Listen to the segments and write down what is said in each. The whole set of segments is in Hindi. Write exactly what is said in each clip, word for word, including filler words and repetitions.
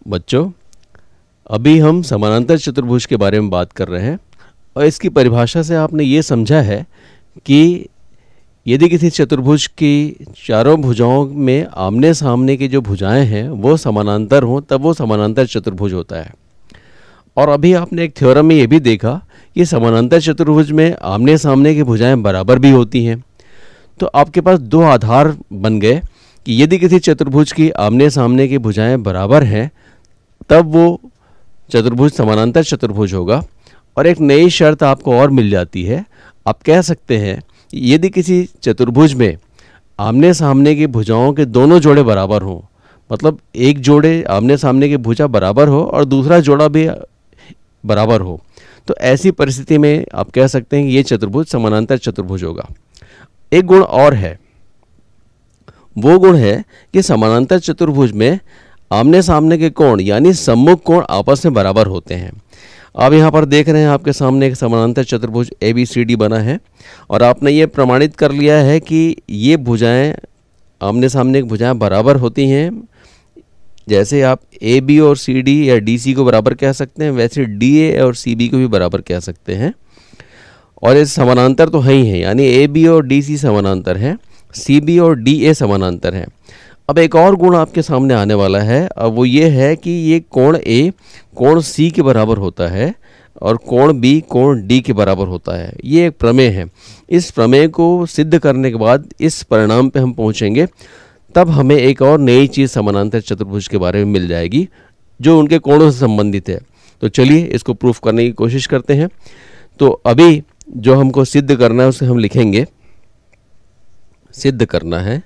बच्चों, अभी हम समानांतर चतुर्भुज के बारे में बात कर रहे हैं और इसकी परिभाषा से आपने ये समझा है कि यदि किसी चतुर्भुज की चारों भुजाओं में आमने सामने की जो भुजाएं हैं वो समानांतर हों तब वो समानांतर चतुर्भुज होता है। और अभी आपने एक थ्योरम में ये भी देखा कि समानांतर चतुर्भुज में आमने सामने की भुजाएं बराबर भी होती हैं। तो आपके पास दो आधार बन गए कि यदि किसी चतुर्भुज की आमने सामने की भुजाएं बराबर हैं तब वो चतुर्भुज समानांतर चतुर्भुज होगा। और एक नई शर्त आपको और मिल जाती है, आप कह सकते हैं यदि किसी चतुर्भुज में आमने सामने की भुजाओं के दोनों जोड़े बराबर हों, मतलब एक जोड़े आमने सामने की भुजा बराबर हो और दूसरा जोड़ा भी बराबर हो, तो ऐसी परिस्थिति में आप कह सकते हैं कि ये चतुर्भुज समानांतर चतुर्भुज होगा। एक गुण और है, वो गुण है कि समानांतर चतुर्भुज में आमने सामने के कोण यानी सम्मुख कोण आपस में बराबर होते हैं। आप यहाँ पर देख रहे हैं आपके सामने एक समानांतर चतुर्भुज ए बी सी डी बना है और आपने ये प्रमाणित कर लिया है कि ये भुजाएं आमने सामने की भुजाएं बराबर होती हैं। जैसे आप ए बी और सी डी या डी सी को बराबर कह सकते हैं, वैसे डी ए और सी बी को भी बराबर कह सकते हैं। और ये समानांतर तो है ही है, यानी ए बी और डी सी समानांतर हैं, सी बी और डी ए समानांतर हैं। अब एक और गुण आपके सामने आने वाला है, अब वो ये है कि ये कोण ए कोण सी के बराबर होता है और कोण बी कोण डी के बराबर होता है। ये एक प्रमेय है। इस प्रमेय को सिद्ध करने के बाद इस परिणाम पे हम पहुंचेंगे, तब हमें एक और नई चीज़ समानांतर चतुर्भुज के बारे में मिल जाएगी जो उनके कोणों से संबंधित है। तो चलिए इसको प्रूफ करने की कोशिश करते हैं। तो अभी जो हमको सिद्ध करना है उसे हम लिखेंगे, सिद्ध करना है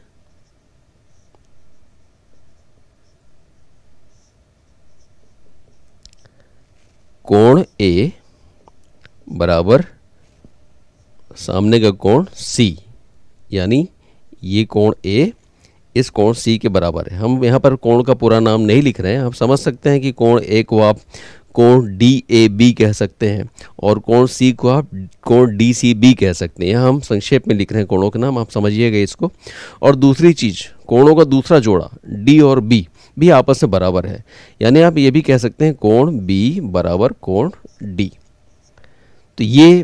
कोण ए बराबर सामने का कोण सी, यानी ये कोण ए इस कोण सी के बराबर है। हम यहाँ पर कोण का पूरा नाम नहीं लिख रहे हैं, हम समझ सकते हैं कि कोण ए को आप कोण डी ए बी कह सकते हैं और कोण सी को आप कोण डी सी बी कह सकते हैं। यहाँ हम संक्षेप में लिख रहे हैं कोणों के नाम, आप समझिएगा इसको। और दूसरी चीज़, कोणों का दूसरा जोड़ा डी और बी भी आपस में बराबर है, यानी आप ये भी कह सकते हैं कोण बी बराबर कोण डी। तो ये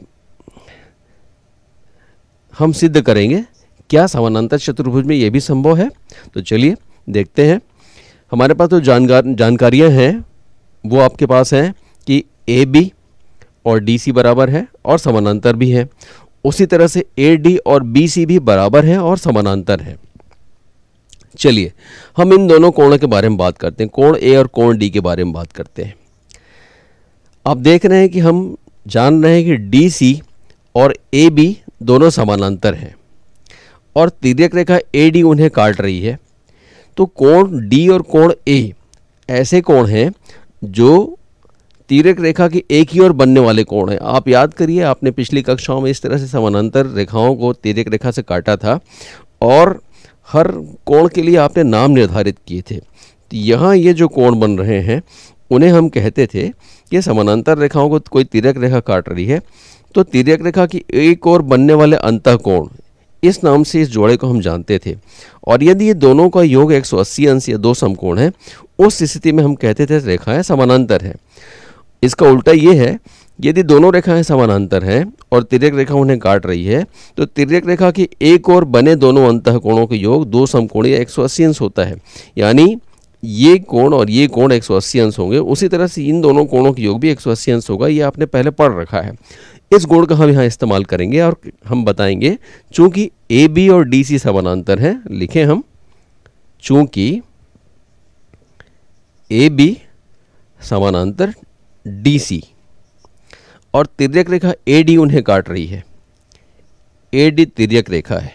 हम सिद्ध करेंगे। क्या समानांतर चतुर्भुज में ये भी संभव है? तो चलिए देखते हैं। हमारे पास तो जानकार जानकारियाँ हैं वो आपके पास हैं कि ए बी और डी सी बराबर है और समानांतर भी है। उसी तरह से ए डी और बी सी भी बराबर है और समानांतर है। चलिए हम इन दोनों कोणों के बारे में बात करते हैं, कोण ए और कोण डी के बारे में बात करते हैं। आप देख रहे हैं कि हम जान रहे हैं कि डी सी और ए बी दोनों समानांतर हैं और तिर्यक रेखा ए डी उन्हें काट रही है। तो कोण डी और कोण ए ऐसे कोण हैं जो तिर्यक रेखा की एक ही ओर बनने वाले कोण हैं। आप याद करिए, आपने पिछली कक्षाओं में इस तरह से समानांतर रेखाओं को तिर्यक रेखा से काटा था और हर कोण के लिए आपने नाम निर्धारित किए थे। तो यहाँ ये जो कोण बन रहे हैं उन्हें हम कहते थे कि समानांतर रेखाओं को कोई तिर्यक रेखा काट रही है, तो तिर्यक रेखा की एक ओर बनने वाले अंतःकोण, इस नाम से इस जोड़े को हम जानते थे। और यदि ये दोनों का योग एक सौ अस्सी अंश या दो समकोण है, उस स्थिति में हम कहते थे रेखाएं समानांतर हैं। इसका उल्टा ये है, यदि दोनों रेखाएं समानांतर हैं और तिर्यक रेखा उन्हें काट रही है, तो तिर्यक रेखा की एक ओर बने दोनों अंतःकोणों का योग दो समकोण या एक सौ अस्सी अंश होता है, यानी ये कोण और ये कोण एक सौ अस्सी अंश होंगे। उसी तरह से इन दोनों कोणों का योग भी एक सौ अस्सी अंश होगा। ये आपने पहले पढ़ रखा है। इस गुण का हम यहाँ इस्तेमाल करेंगे और हम बताएंगे चूंकि ए बी और डी सी समानांतर हैं, लिखें हम चूंकि ए बी समानांतर डी सी और तिर्यक रेखा ए डी उन्हें काट रही है, ए डी तिर्यक रेखा है,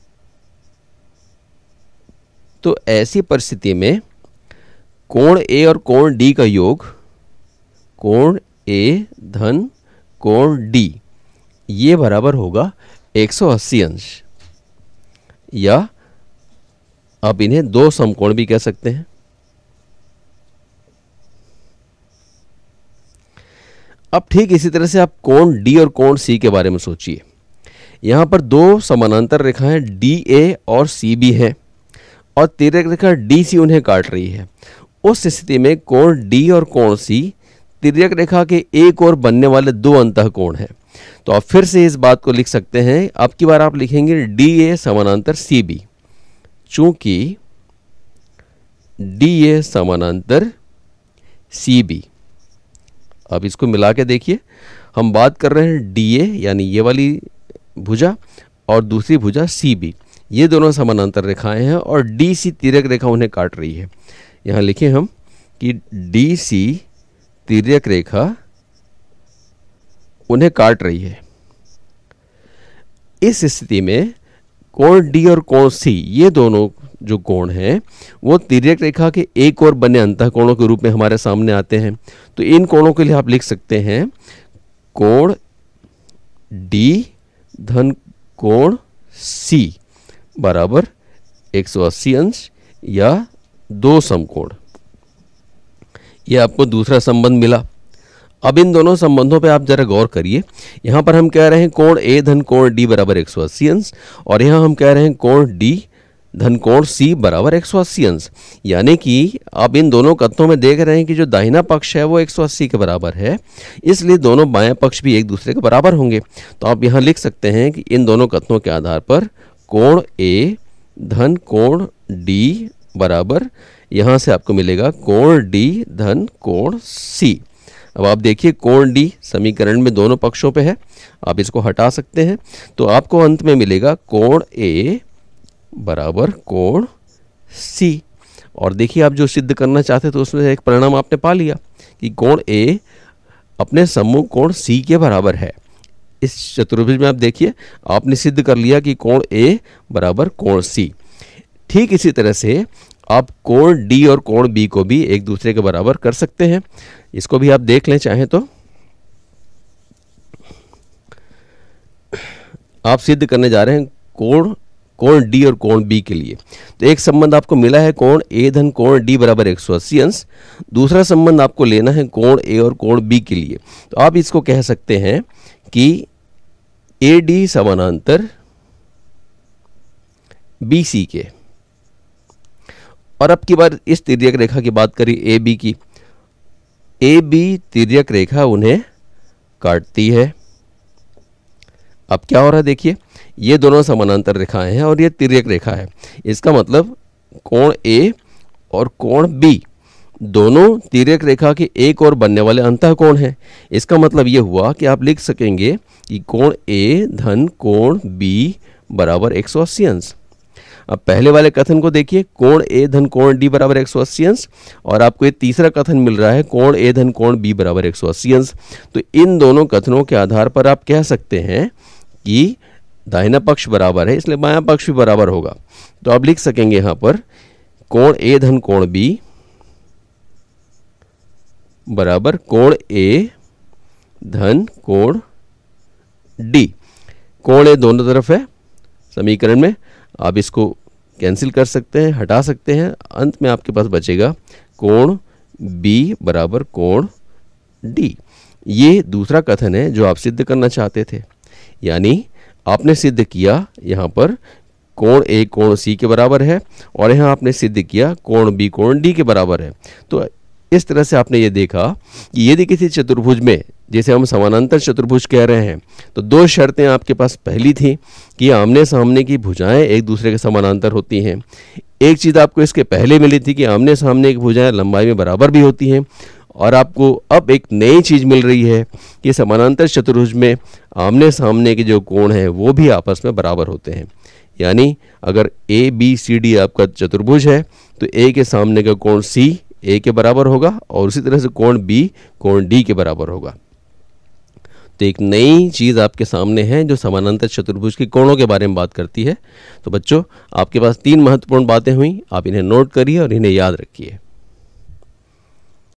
तो ऐसी परिस्थिति में कोण ए और कोण डी का योग, कोण ए धन कोण डी, ये बराबर होगा एक सौ अस्सी अंश, या आप इन्हें दो समकोण भी कह सकते हैं। अब ठीक इसी तरह से आप कोण डी और कोण सी के बारे में सोचिए। यहाँ पर दो समानांतर रेखाएं डी ए और सी बी हैं और तिर्यक रेखा डी सी उन्हें काट रही है। उस स्थिति में कोण डी और कोण सी तिर्यक रेखा के एक ओर बनने वाले दो अंतःकोण हैं। तो आप फिर से इस बात को लिख सकते हैं। अब की बार आप लिखेंगे डी ए समानांतर सी बी। चूंकि डी ए समानांतर सी बी, अब इसको मिला के देखिए, हम बात कर रहे हैं डी ए यानी ये वाली भुजा और दूसरी भुजा सी बी, ये दोनों समानांतर रेखाएं हैं और डी सी तिर्यक रेखा उन्हें काट रही है। यहाँ लिखें हम कि डी सी तिर्यक रेखा उन्हें काट रही है। इस स्थिति में कोण डी और कोण सी, ये दोनों जो कोण हैं वो तिर्यक रेखा के एक और बने अंतःकोणों के रूप में हमारे सामने आते हैं। तो इन कोणों के लिए आप लिख सकते हैं कोण डी धन कोण सी बराबर एक सौ अस्सी अंश या दो समकोण। यह आपको दूसरा संबंध मिला। अब इन दोनों संबंधों पे आप जरा गौर करिए। यहाँ पर हम कह रहे हैं कोण ए धन कोण डी बराबर एक सौ अस्सी अंश और यहाँ हम कह रहे हैं कोण डी धन कोण सी बराबर एक सौ अस्सी अंश। यानी कि आप इन दोनों कथनों में देख रहे हैं कि जो दाहिना पक्ष है वो एक सौ अस्सी के बराबर है, इसलिए दोनों बाएं पक्ष भी एक दूसरे के बराबर होंगे। तो आप यहाँ लिख सकते हैं कि इन दोनों कथनों के आधार पर कोण ए धन कोण डी बराबर, यहाँ से आपको मिलेगा कोण डी धन कोण सी। अब आप देखिए कोण डी समीकरण में दोनों पक्षों पे है, आप इसको हटा सकते हैं तो आपको अंत में मिलेगा कोण ए बराबर कोण सी। और देखिए आप जो सिद्ध करना चाहते तो उसमें एक परिणाम आपने पा लिया कि कोण ए अपने सम्मुख कोण सी के बराबर है। इस चतुर्भुज में आप देखिए आपने सिद्ध कर लिया कि कोण ए बराबर कोण सी। ठीक इसी तरह से आप कोण डी और कोण बी को भी एक दूसरे के बराबर कर सकते हैं। इसको भी आप देख लें चाहें तो। आप सिद्ध करने जा रहे हैं कोण कोण डी और कोण बी के लिए। तो एक संबंध आपको मिला है कोण ए धन कोण डी बराबर एक सौ अस्सी अंश। दूसरा संबंध आपको लेना है कोण ए और कोण बी के लिए। तो आप इसको कह सकते हैं कि ए डी समानांतर बी सी के। और अब की बार इस तिर्यक रेखा की बात करें ए बी की। ए बी तिर्यक रेखा उन्हें काटती है। अब क्या हो रहा है देखिए, ये दोनों समानांतर रेखाएं हैं और ये तिर्यक रेखा है। इसका मतलब कोण ए और कोण बी दोनों तिर्यक रेखा के एक और बनने वाले अंतःकोण हैं। इसका मतलब ये हुआ कि आप लिख सकेंगे कि कोण ए धन कोण बी बराबर एक सौ अस्सी अंश। अब पहले वाले कथन को देखिए, कोण ए धन कोण डी बराबर एक सौ अस्सी अंश, और आपको ये तीसरा कथन मिल रहा है कोण ए धन कोण बी बराबर एक सौ अस्सी अंश। तो इन दोनों कथनों के आधार पर आप कह सकते हैं कि दाहिना पक्ष बराबर है, इसलिए बायां पक्ष भी बराबर होगा। तो आप लिख सकेंगे यहां पर कोण ए धन कोण बी बराबर कोण ए धन कोण डी। कोण ए दोनों तरफ है समीकरण में, आप इसको कैंसिल कर सकते हैं, हटा सकते हैं। अंत में आपके पास बचेगा कोण बी बराबर कोण डी। ये दूसरा कथन है जो आप सिद्ध करना चाहते थे। यानी आपने सिद्ध किया यहाँ पर कोण ए कोण सी के बराबर है और यहाँ आपने सिद्ध किया कोण बी कोण डी के बराबर है। तो इस तरह से आपने ये देखा कि यदि किसी चतुर्भुज में, जैसे हम समानांतर चतुर्भुज कह रहे हैं, तो दो शर्तें आपके पास पहली थी कि आमने सामने की भुजाएं एक दूसरे के समानांतर होती हैं। एक चीज़ आपको इसके पहले मिली थी कि आमने सामने की भुजाएं लंबाई में बराबर भी होती हैं, और आपको अब एक नई चीज़ मिल रही है कि समानांतर चतुर्भुज में आमने सामने के जो कोण हैं वो भी आपस में बराबर होते हैं। यानी अगर ए बी सी डी आपका चतुर्भुज है तो ए के सामने का कोण सी ए के बराबर होगा और उसी तरह से कोण बी कोण डी के बराबर होगा। तो एक नई चीज़ आपके सामने है जो समानांतर चतुर्भुज के कोणों के बारे में बात करती है। तो बच्चों, आपके पास तीन महत्वपूर्ण बातें हुई, आप इन्हें नोट करिए और इन्हें याद रखिए।